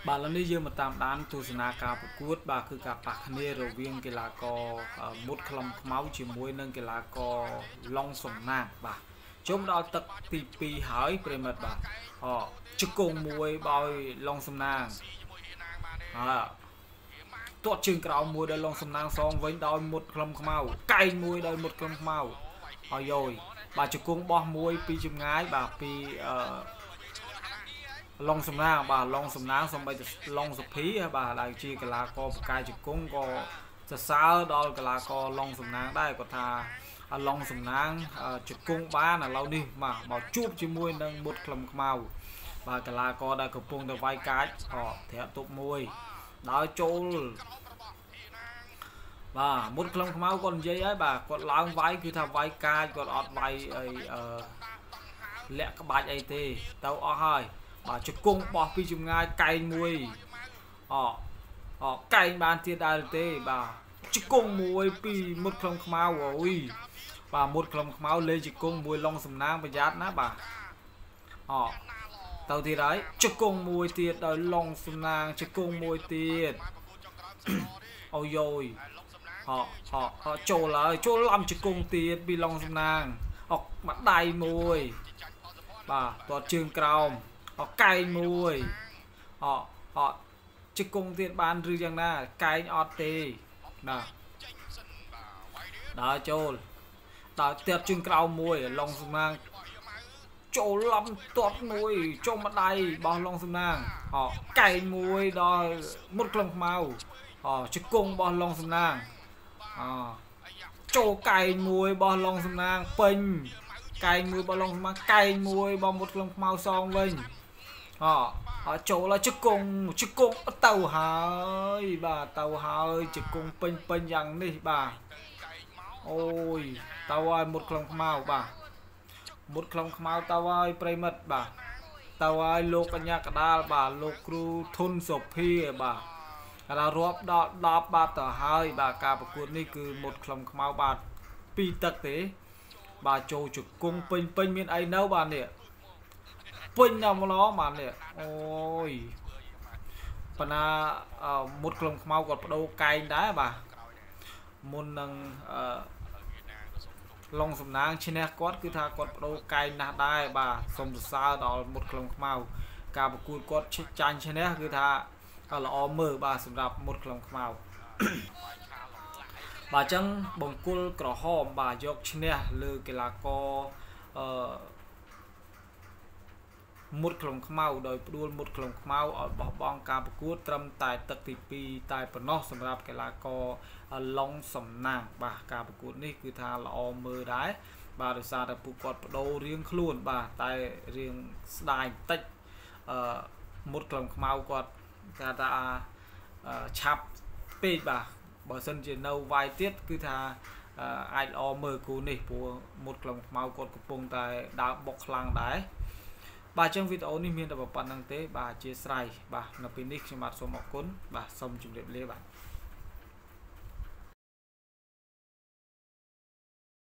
បាទឥឡូវនេះយើងមកតាមដានទស្សនាការប្រកួតបាទគឺការប៉ះគ្នារវាងកីឡាករមុតខ្លឹមខ្មៅជាមួយនឹងកីឡាករឡុងសំណាងបាទជុំដល់ទឹកទី2ហើយប្រិមិត្តបាទជង្គង់មួយបោយឡុងសំណាងទាត់ជើងក្រោមមួយដល់ឡុងសំណាងសងវិញដោយមុតខ្លឹមខ្មៅកែងមួយដោយមុតខ្លឹមខ្មៅហើយយយបាទជង្គង់បោះមួយពីចម្ងាយបាទពីឡុងសំណាងបាទឡុងសំណាងសំបីឡុងសុភីបាទដែលជាកីឡាករបកាយជង្គង់ក៏សរសើរដល់កីឡាករឡុងសំណាងដែរគាត់ថាឡុងសំណាងជង្គង់បានឥឡូវនេះមកជួបជាមួយនឹងមុតខ្លឹមខ្មៅបាទកីឡាករដែលកំពុងតែវាយកាចធ្រាក់ទប់មួយដោយចូលបាទមុតខ្លឹមខ្មៅគាត់និយាយហើយបាទគាត់ឡើងវាយគឺថាវាយកាចគាត់អត់វាយអីលាក់ក្បាច់អីទេទៅអស់ហើយបាទជង្គង់បោះពីចម្ងាយកែងមួយកែងបានទៀតដែរទេបាទជង្គង់មួយពីមុតខ្លឹមខ្មៅអូយបាទមុតខ្លឹមខ្មៅលេជង្គង់មួយឡុងសំណាងប្រយ័ត្នណាបាទទៅទៀតហើយជង្គង់មួយទៀតដោយឡុងសំណាងជង្គង់មួយទៀតអូយយចូលហើយចូលឡំជង្គង់ទៀតពីឡុងសំណាងមកដៃមួយបាទទាត់ជើងក្រោមកែងមួយជង្គង់ទៀតបានឬយ៉ាងណាកែងអត់ទេបាទដល់ចូលដល់ទាត់ជើងក្រោមមួយឡុងសំណាងចូលឡំទាត់មួយចុំម្ដាយបោះឡុងសំណាងកែងមួយដល់មុតខ្លឹមខ្មៅជង្គង់បោះឡុងសំណាងចូលកែងមួយបោះឡុងសំណាងពេញកែងមួយបោះឡុងសំណាងកែងមួយបោះមុតខ្លឹមខ្មៅសងវិញចូលជង្គង់ទៅហើយបាទទៅហើយជង្គង់ពេញយ៉ាងនេះបាទអូយទៅហើយមុតខ្លឹមខ្មៅបាទមុតខ្លឹមខ្មៅទៅហើយប្រិមិត្តបាទទៅហើយលោកកញ្ញាកដាលបាទលោកគ្រូធុនសុភាបាទដល់រាប់ដល់10បាទទៅហើយបាទការប្រកួតនេះគឺមុតខ្លឹមខ្មៅបាទ2ទឹកទេបាទចូលជង្គង់ពេញមានអីនៅបាទនេះពេញដល់ម្លងបាទនេះអូយប៉ុន្តែមុតខ្លឹមខ្មៅគាត់បដូរកែងដែរបាទមុននឹងឡុងសំណាងឈ្នះគាត់គឺថាគាត់បដូរកែងណាស់ដែរបាទសូមសរសើរដល់មុតខ្លឹមខ្មៅការប្រកួតគាត់ចាញ់ឈ្នះគឺថាល្អមើលបាទសម្រាប់មុតខ្លឹមខ្មៅបាទអញ្ចឹងបង្គោលក្រហមបាទយកឈ្នះលើកីឡាករមុតខ្លឹមខ្មៅដោយផ្ដួលមុតខ្លឹមខ្មៅឲ្យបោះបង់ការប្រកួតត្រឹមតែទឹកទី2តែប៉ុណ្ណោះសម្រាប់កីឡាករឡុងសំណាងបាទការប្រកួតនេះគឺថាល្អមើលដែរបាទដោយសារតែពួកគាត់បដូររៀងខ្លួនបាទតែរៀងស្ដាយបន្តិចមុតខ្លឹមខ្មៅគាត់គេថាឆាប់ពេកបាទបើសិនជានៅវាយទៀតគឺថាអាចល្អមើលគូនេះព្រោះមុតខ្លឹមខ្មៅគាត់កំពុងតែដើរបុកខ្លាំងដែរបាទអញ្ចឹងវីដេអូនេះមានតែប៉ុណ្្នឹងទេបាទអធិស្ឋានបាទនៅពេលនេះខ្ញុំបាទសូមអរគុណបាទសូមជម្រាបលាបាទ